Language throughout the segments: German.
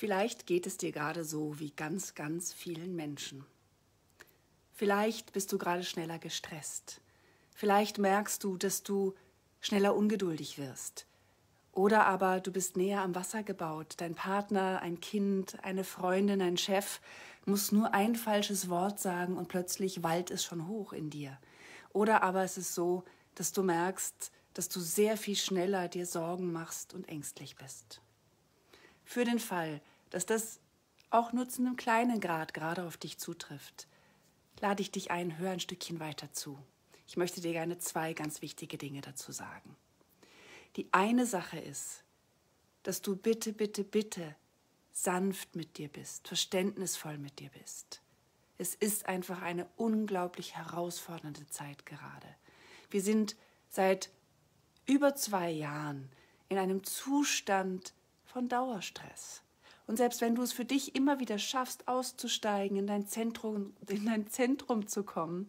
Vielleicht geht es dir gerade so wie ganz, ganz vielen Menschen. Vielleicht bist du gerade schneller gestresst. Vielleicht merkst du, dass du schneller ungeduldig wirst. Oder aber du bist näher am Wasser gebaut. Dein Partner, ein Kind, eine Freundin, ein Chef muss nur ein falsches Wort sagen und plötzlich wallt es schon hoch in dir. Oder aber es ist so, dass du merkst, dass du sehr viel schneller dir Sorgen machst und ängstlich bist. Für den Fall, dass das auch nur zu einem kleinen Grad gerade auf dich zutrifft, lade ich dich ein, hör ein Stückchen weiter zu. Ich möchte dir gerne 2 ganz wichtige Dinge dazu sagen. Die eine Sache ist, dass du bitte, bitte, bitte sanft mit dir bist, verständnisvoll mit dir bist. Es ist einfach eine unglaublich herausfordernde Zeit gerade. Wir sind seit über 2 Jahren in einem Zustand von Dauerstress. Und selbst wenn du es für dich immer wieder schaffst, auszusteigen, in dein Zentrum zu kommen,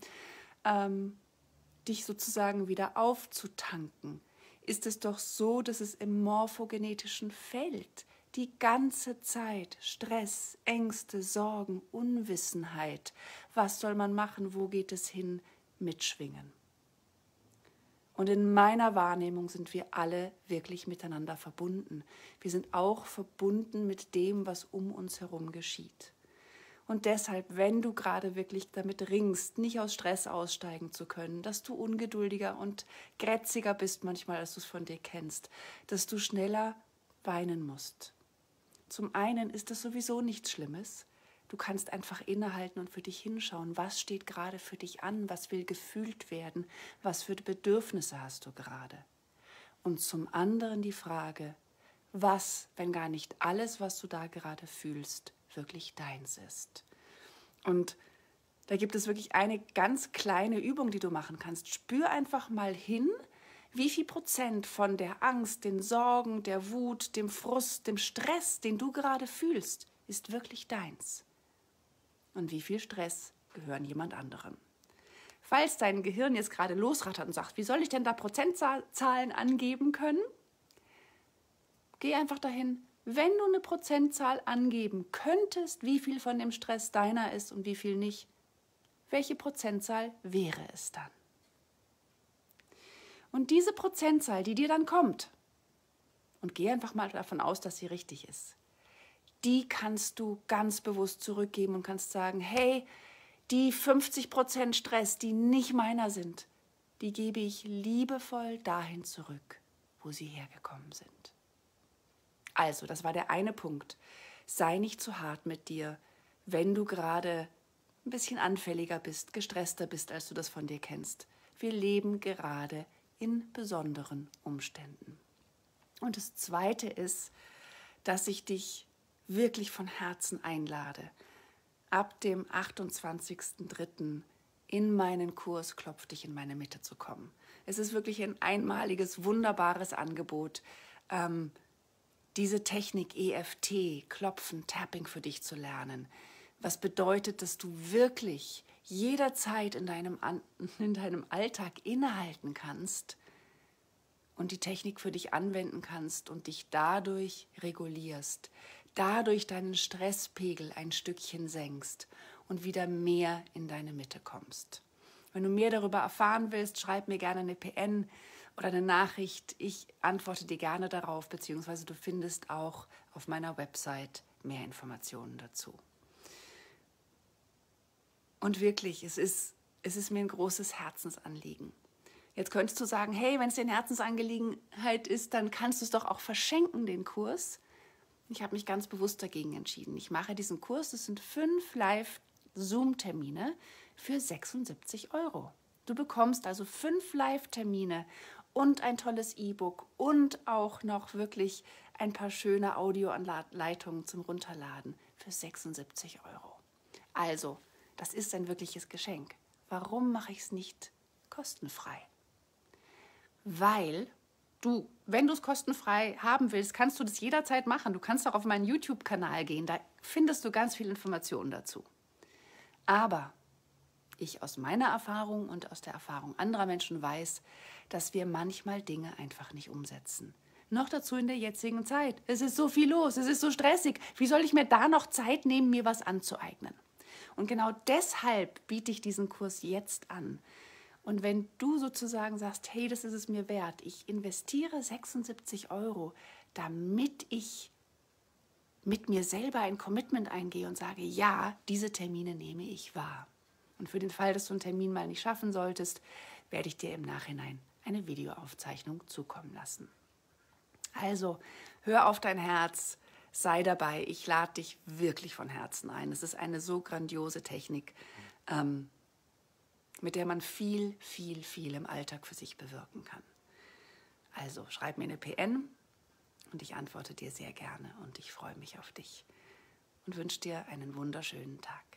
dich sozusagen wieder aufzutanken, ist es doch so, dass es im morphogenetischen Feld die ganze Zeit Stress, Ängste, Sorgen, Unwissenheit, was soll man machen, wo geht es hin, mitschwingen. Und in meiner Wahrnehmung sind wir alle wirklich miteinander verbunden. Wir sind auch verbunden mit dem, was um uns herum geschieht. Und deshalb, wenn du gerade wirklich damit ringst, nicht aus Stress aussteigen zu können, dass du ungeduldiger und grätziger bist manchmal, als du es von dir kennst, dass du schneller weinen musst. Zum einen ist das sowieso nichts Schlimmes. Du kannst einfach innehalten und für dich hinschauen, was steht gerade für dich an, was will gefühlt werden, was für Bedürfnisse hast du gerade. Und zum anderen die Frage, was, wenn gar nicht alles, was du da gerade fühlst, wirklich deins ist. Und da gibt es wirklich eine ganz kleine Übung, die du machen kannst. Spür einfach mal hin, wie viel Prozent von der Angst, den Sorgen, der Wut, dem Frust, dem Stress, den du gerade fühlst, ist wirklich deins. Und wie viel Stress gehören jemand anderem. Falls dein Gehirn jetzt gerade losrattert und sagt, wie soll ich denn da Prozentzahlen angeben können? Geh einfach dahin, wenn du eine Prozentzahl angeben könntest, wie viel von dem Stress deiner ist und wie viel nicht, welche Prozentzahl wäre es dann? Und diese Prozentzahl, die dir dann kommt, und geh einfach mal davon aus, dass sie richtig ist, die kannst du ganz bewusst zurückgeben und kannst sagen, hey, die 50% Stress, die nicht meiner sind, die gebe ich liebevoll dahin zurück, wo sie hergekommen sind. Also, das war der eine Punkt. Sei nicht zu hart mit dir, wenn du gerade ein bisschen anfälliger bist, gestresster bist, als du das von dir kennst. Wir leben gerade in besonderen Umständen. Und das Zweite ist, dass ich dich wirklich von Herzen einlade, ab dem 28.03. in meinen Kurs Klopf dich in meine Mitte zu kommen. Es ist wirklich ein einmaliges, wunderbares Angebot, diese Technik EFT, Klopfen, Tapping für dich zu lernen. Was bedeutet, dass du wirklich jederzeit in deinem Alltag innehalten kannst und die Technik für dich anwenden kannst und dich dadurch regulierst, dadurch deinen Stresspegel ein Stückchen senkst und wieder mehr in deine Mitte kommst. Wenn du mehr darüber erfahren willst, schreib mir gerne eine PN oder eine Nachricht. Ich antworte dir gerne darauf, beziehungsweise du findest auch auf meiner Website mehr Informationen dazu. Und wirklich, es ist mir ein großes Herzensanliegen. Jetzt könntest du sagen, hey, wenn es dir eine Herzensangelegenheit ist, dann kannst du es doch auch verschenken, den Kurs. Ich habe mich ganz bewusst dagegen entschieden. Ich mache diesen Kurs, das sind 5 Live-Zoom-Termine für 76 €. Du bekommst also 5 Live-Termine und ein tolles E-Book und auch noch wirklich ein paar schöne Audioanleitungen zum Runterladen für 76 €. Also, das ist ein wirkliches Geschenk. Warum mache ich es nicht kostenfrei? Weil du, wenn du es kostenfrei haben willst, kannst du das jederzeit machen. Du kannst auch auf meinen YouTube-Kanal gehen, da findest du ganz viele Informationen dazu. Aber ich aus meiner Erfahrung und aus der Erfahrung anderer Menschen weiß, dass wir manchmal Dinge einfach nicht umsetzen. Noch dazu in der jetzigen Zeit. Es ist so viel los, es ist so stressig. Wie soll ich mir da noch Zeit nehmen, mir was anzueignen? Und genau deshalb biete ich diesen Kurs jetzt an. Und wenn du sozusagen sagst, hey, das ist es mir wert, ich investiere 76 €, damit ich mit mir selber ein Commitment eingehe und sage, ja, diese Termine nehme ich wahr. Und für den Fall, dass du einen Termin mal nicht schaffen solltest, werde ich dir im Nachhinein eine Videoaufzeichnung zukommen lassen. Also, hör auf dein Herz, sei dabei. Ich lade dich wirklich von Herzen ein. Es ist eine so grandiose Technik, mit der man viel, viel, viel im Alltag für sich bewirken kann. Also, schreib mir eine PN und ich antworte dir sehr gerne und ich freue mich auf dich und wünsche dir einen wunderschönen Tag.